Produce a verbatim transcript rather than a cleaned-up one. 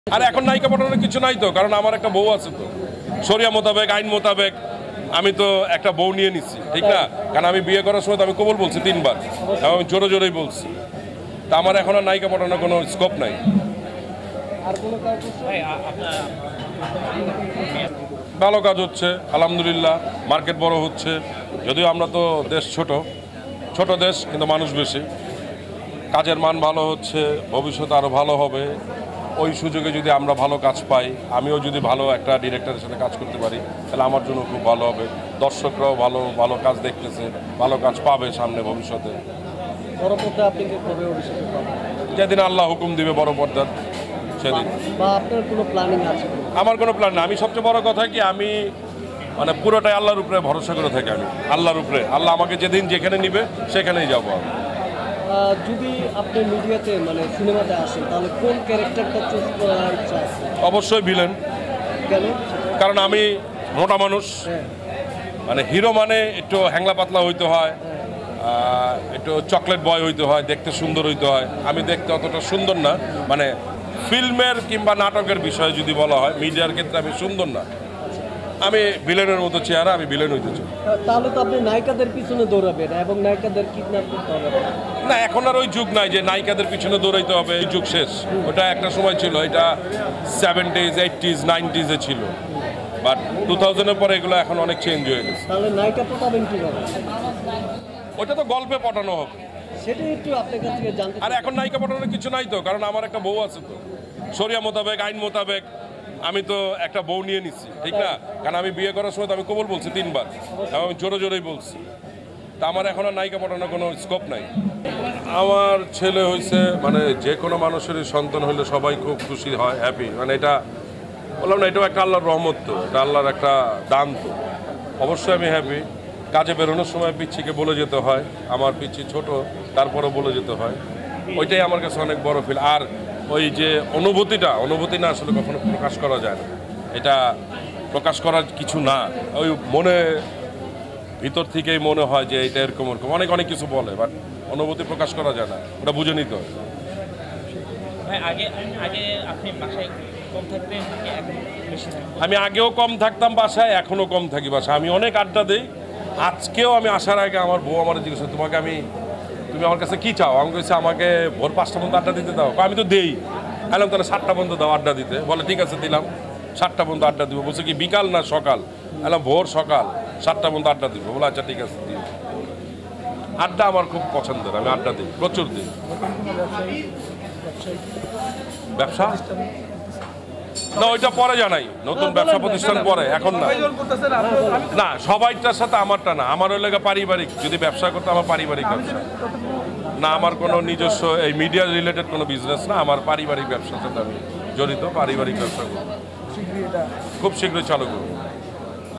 আর এখন নায়িকা পটানোর কিছু নাই তো, কারণ আমার একটা বউ আছে তো, শরিয়া মোতাবেক আইন মোতাবেক আমি তো একটা বউ নিয়ে নিচ্ছি, ঠিক না? কারণ আমি বিয়ে করার সময় তো আমি কবুল বলছি তিনবার, এবং আমি জোরে জোরেই বলছি। তা আমার এখন আর নায়িকা পটানোর কোনো স্কোপ নাই। ভালো কাজ হচ্ছে আলহামদুলিল্লাহ, মার্কেট বড় হচ্ছে, যদিও আমরা তো দেশ ছোট ছোট দেশ, কিন্তু মানুষ বেশি। কাজের মান ভালো হচ্ছে, ভবিষ্যতে আরও ভালো হবে। ওই সুযোগে যদি আমরা ভালো কাজ পাই, আমিও যদি ভালো একটা ডিরেক্টরের সাথে কাজ করতে পারি, তাহলে আমার জন্য খুব ভালো হবে। দর্শকরাও ভালো ভালো কাজ দেখতেছে, ভালো কাজ পাবে সামনে ভবিষ্যতে। বড় পর্দা আপনি কি কবে অভিষেক করবেন? যেদিন আল্লাহ হুকুম দিবে বড় পর্দার সেদিন। বা আপনার কোনো প্ল্যানিং আছে? আমার কোনো প্ল্যান না। আমি সবচেয়ে বড় কথা কি, আমি মানে পুরোটাই আল্লাহর উপরে ভরসা করে থাকি। আমি আল্লাহর উপরে, আল্লাহ আমাকে যেদিন যেখানে নিবে সেখানেই যাবো আমি। যদি আপনি মিডিয়াতে মানে সিনেমাতে আসেন, তাহলে কোন ক্যারেক্টারটা চুজ করার ইচ্ছা আছে? অবশ্যই ভিলেন। কেন? কারণ আমি মোটা মানুষ, হ্যাঁ মানে হিরো মানে একটু হ্যাংলা পাতলা হইতে হয়, হ্যাঁ একটু চকলেট বয় হইতে হয়, দেখতে সুন্দর হইতে হয়। আমি দেখতে অতটা সুন্দর না, মানে ফিল্মের কিংবা নাটকের বিষয়ে যদি বলা হয়, মিডিয়ার ক্ষেত্রে আমি সুন্দর না। আমি ভিলেনের মতো চেহারা, আমি ভিলেন হইতে চাই। তাহলে তো আপনি নায়িকাদের পিছনে দৌড়াবেন এবং নায়িকাদের কিডন্যাপ করতে হবে। না, এখন আর ওই যুগ নাই যে নায়িকাদের পিছনে দৌড়াইতে হবে, এই যুগ শেষ। ওটা একটা সময় ছিল, এটা সেভেন্টিজ এইটিজ নাইনটিজে ছিল, বাট টু থাউজেন্ডের পরে এগুলো এখন অনেক চেঞ্জ হয়ে গেছে। তাহলে নায়িকা পটাবেন কীভাবে? ওটা তো গল্পে পটানো হবে, সেটাই একটু আপনার কাছ থেকে জানতে। আর এখন নায়িকা পটানোর কিছু নাই তো, কারণ আমার একটা বউ আছে তো, শরিয়া মোতাবেক আইন মোতাবেক আমি তো একটা বউ নিয়ে নিচ্ছি, ঠিক না? কারণ আমি বিয়ে করার সময় তো আমি কবুল বলছি তিনবার, এবং আমি জোরে জোরেই বলছি। তা আমার এখন আর নায়িকা পটানোর কোনো স্কোপ নাই। আমার ছেলে হয়েছে, মানে যে কোনো মানুষেরই সন্তান হলে সবাই খুব খুশি হয়, হ্যাপি। মানে এটা বললাম না, এটাও একটা আল্লাহর রহমত তো, এটা আল্লাহর একটা দান তো। অবশ্যই আমি হ্যাপি। কাজে বেরোনোর সময় পিচ্ছিকে বলে যেতে হয়, আমার পিচ্ছি ছোট, তারপরও বলে যেতে হয়। ওইটাই আমার কাছে অনেক বড় ফিল। আর ওই যে অনুভূতিটা, অনুভূতি না আসলে কখনো প্রকাশ করা যায় না, এটা প্রকাশ করার কিছু না। ওই মনে ভিতর থেকেই মনে হয় যে এটা এরকম এরকম, অনেক অনেক কিছু বলে, বাট অনুভূতি প্রকাশ করা যায় না, ওটা বুঝে নিতে হয়। আমি আগেও কম থাকতাম বাসায়, এখনও কম থাকি বাসায়। আমি অনেক আড্ডা দিই। আজকেও আমি আসার আগে আমার বউ আমার জিজ্ঞেস, তোমাকে আমি তুমি আমার কাছে কী চাও? আমি বলছি আমাকে ভোর পাঁচটা পর্যন্ত আড্ডা দিতে দাও। আমি তো দেই। এলাম তাহলে সাতটা পর্যন্ত দাও আড্ডা দিতে। বলে ঠিক আছে, দিলাম। সাতটা পর্যন্ত আড্ডা দিব। বলছে কি বিকাল না সকাল? এলাম ভোর সকাল, সাতটা পর্যন্ত আড্ডা দিব। বলে আচ্ছা ঠিক আছে, দিই। আড্ডা আমার খুব পছন্দের, আমি আড্ডা দিই, প্রচুর দিই। ব্যবসা না, ওইটা পরে জানাই। নতুন ব্যবসা প্রতিষ্ঠান পরে, এখন না। না, সবাইটার সাথে আমারটা না, আমার ওই লেগে পারিবারিক। যদি ব্যবসা করতে, আমার পারিবারিক ব্যবসা না, আমার কোনো নিজস্ব এই মিডিয়া রিলেটেড কোনো বিজনেস না, আমার পারিবারিক ব্যবসার সাথে আমি জড়িত। পারিবারিক ব্যবসা করব, খুব শীঘ্রই চালু করব।